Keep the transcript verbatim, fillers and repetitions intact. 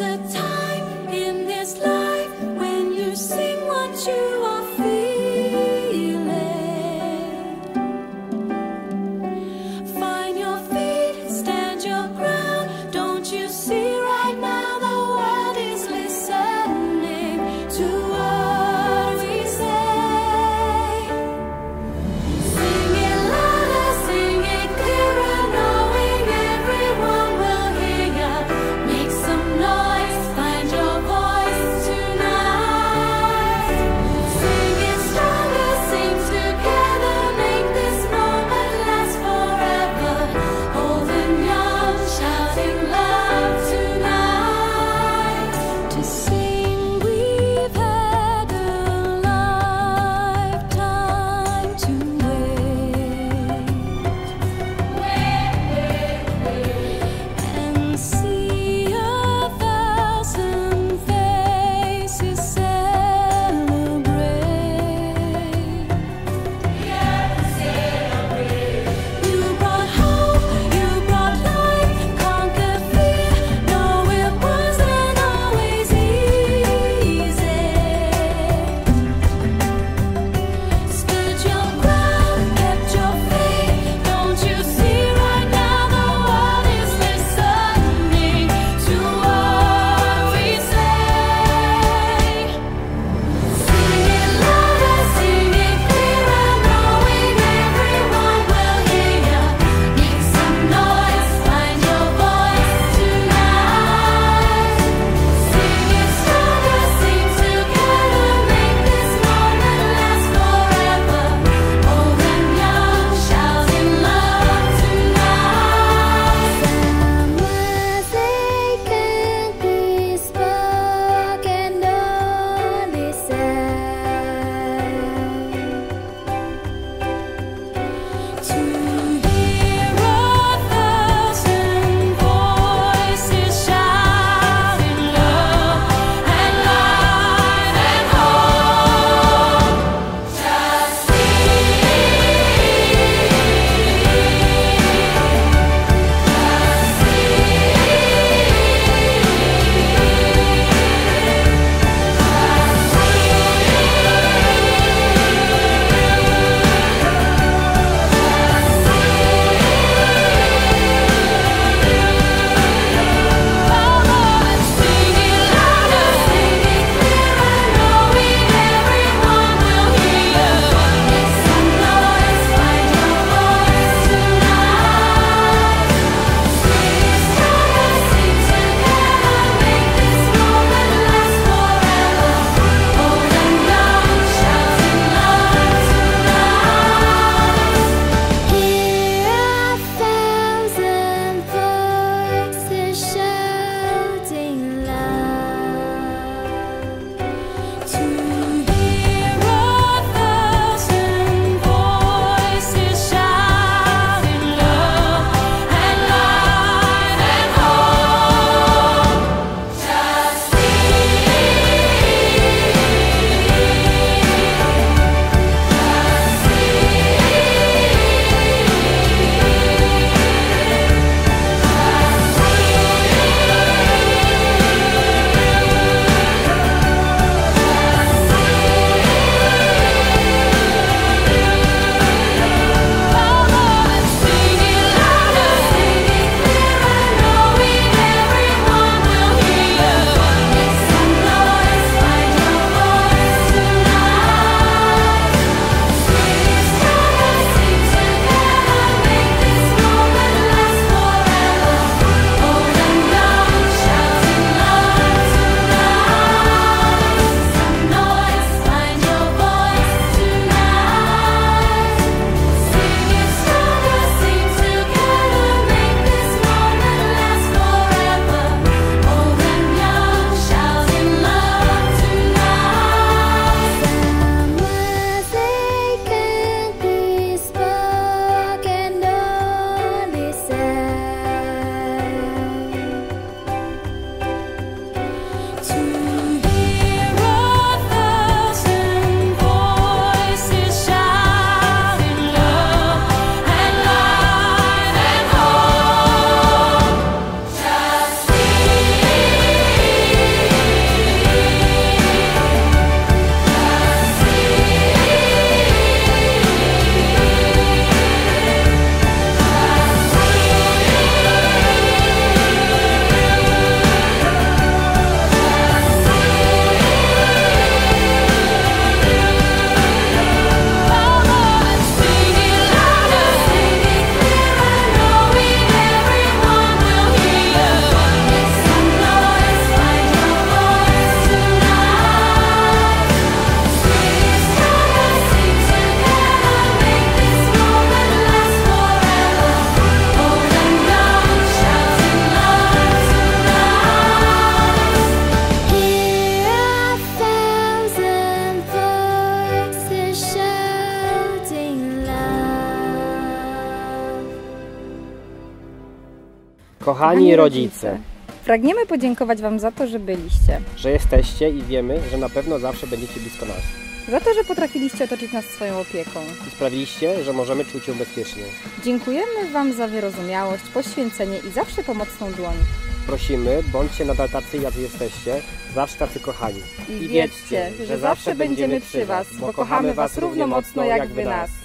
a time in this life when you sing what you are feeling. Find your feet, stand your ground. Don't you see right now the world is listening to what we say? Sing it louder, sing it clearer, knowing everyone will hear ya. Make some noise, find your voice tonight. Sing it stronger, sing together, make this moment last forever. Old and young, shouting love tonight. To sing, we've had a lifetime to wait. And see a thousand faces celebrate. You brought hope, you brought life, conquered fear. No, it wasn't always easy. Stood your ground, kept your faith. Don't you see right now the world is listening to what we say? Sing it louder, sing it clearer, knowing everyone will hear ya. Make some noise, find your voice tonight. Sing it stronger, sing together, make this moment last forever. Old and young, shouting love tonight. Some words they can't be spoken, only said. To hear a thousand voices shouting love and light and hope. Just Kochani rodzice, pragniemy podziękować Wam za to, że byliście. że jesteście i wiemy, że na pewno zawsze będziecie blisko nas. Za to, że potrafiliście otoczyć nas swoją opieką. I sprawiliście, że możemy czuć się bezpiecznie. Dziękujemy Wam za wyrozumiałość, poświęcenie i zawsze pomocną dłoń. Prosimy, bądźcie nadal tacy, jacy jesteście, zawsze tacy kochani. I wiedzcie, że zawsze będziemy przy Was, bo kochamy Was równo mocno jak Wy nas.